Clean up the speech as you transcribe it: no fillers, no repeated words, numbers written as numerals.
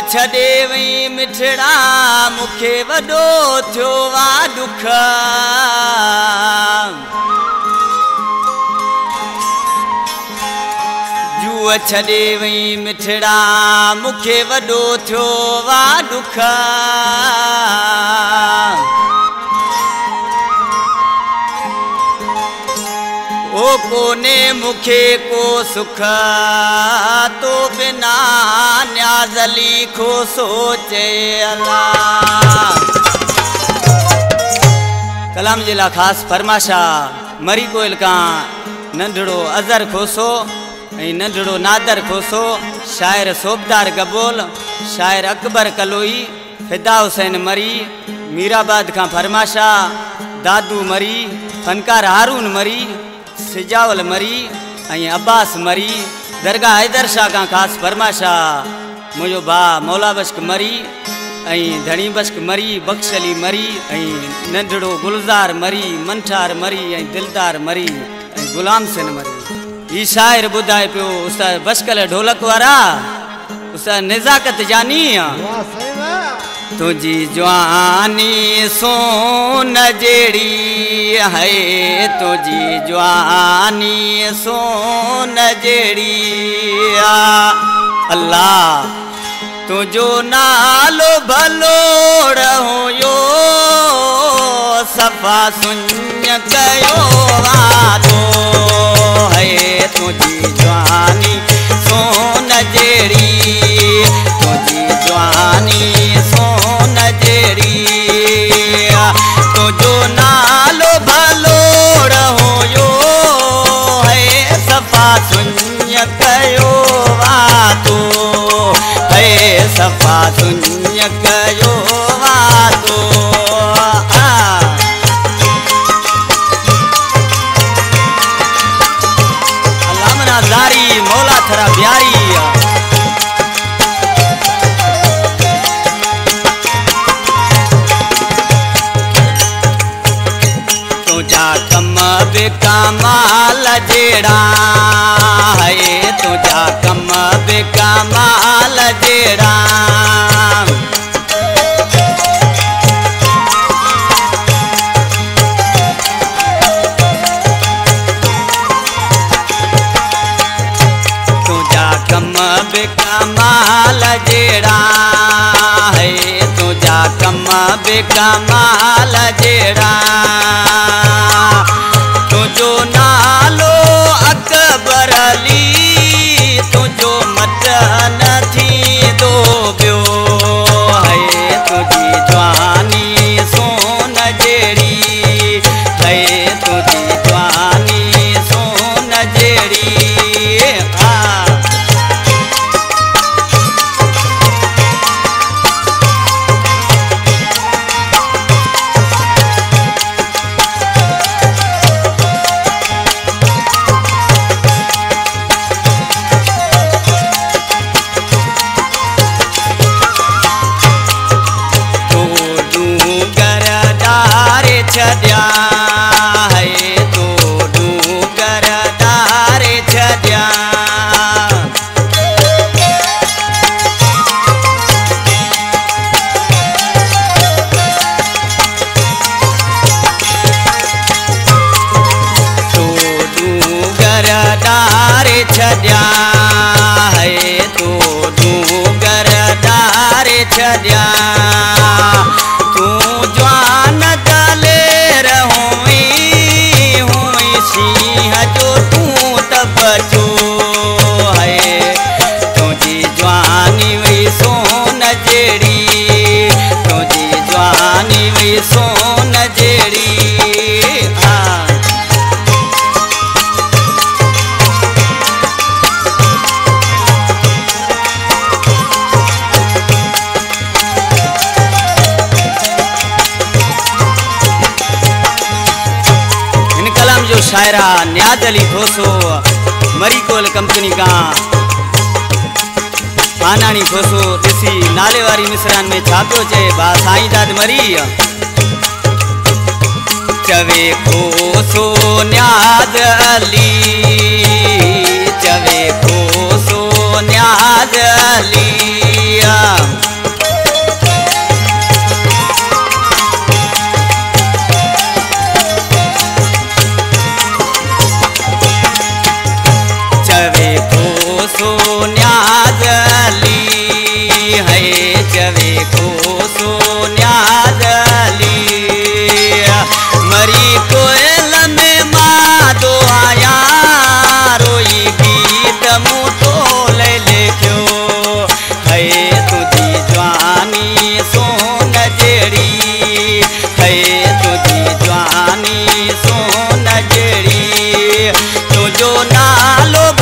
छॾे वई मिठड़ा मूंखे वॾो थियो वा दुख जुअ छॾे वई मिठड़ा मूंखे वॾो थियो वा दुख ओ कोने मुखे को सुख तो बिना न्याज़ली खो सोचे अल्लाह। कलाम जिला खास फरमाशा मरी कोयल का नंढड़ो अज़र खोसो नंढड़ो नादर खोसो शायर सोबदार गबोल शायर अकबर कलोई फिदा हुसैन मरी मीराबाद का फरमाशा दादू मरी फनकार हारून मरी सिजावल मरी अब्बास मरी दरगाह हैदर शाह का खास फरमाशा मुझो भा मौला बश्क मरी धनी बश्क मरी बख्शली मरी नंढड़ो गुलजार मरी मंठार मरी दिलदार मरी गुलाम सिन मरी। ई शायर बुधाए पियो उस्ताद बश्कल ढोलक वारा उस्ताद निजाकत जानी तुझी जवानी सोन जेड़ी है तुझी जवानी सोन जेड़ी अल्लाह तुझो नालो भलो रहो यो सफा सुन कयो वादो है तुझी जवानी सोन जेड़ी तुझी जवानी सोन जेड़ी तुझो नालो भलो रहो यो है सफा सुन कयो वादो है सफा सुन कयो वादो। अल्लाह जारी मौला थरा प्यारी तुझा कम बेकमाल जेड़ा है तुझा कम बेकमाल जेड़ा तुझा कम बेकमाल जेड़ा है तुझा कम बेकमाल जेड़ा तुझो नालो अकबर अली तुझो मत न थी दो ब्यो है तुझी जवानी सोन जेड़ी है तुझी जवानी सोन जेड़ी छड्या है तो डूगर दारे छड्या तो डूगर दारे छड्या है तो डूगर दारे छड्या तू जवान सिंह जो तू तबचो है तुझी जवानी वही सोन जेड़ी तुझी जवानी वही सोन जेड़ी जो शायरा न्याज अली खोसो मरी कोल कंपनी का पानानी खोसो दिसी नाले वारी मिसरान में छापियो चे बा साईं दाद मरी चवे खोसो न्याज अली चवे खोसो न्याज अली नालो